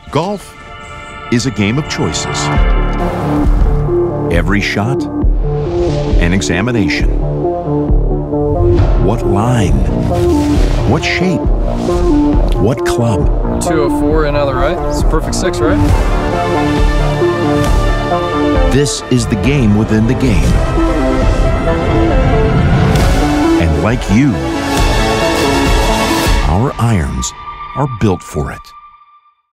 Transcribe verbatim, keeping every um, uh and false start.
Golf is a game of choices. Every shot, an examination. What line? What shape? What club? two oh four in on the right. It's a perfect six, right? This is the game within the game. And like you, our irons are built for it.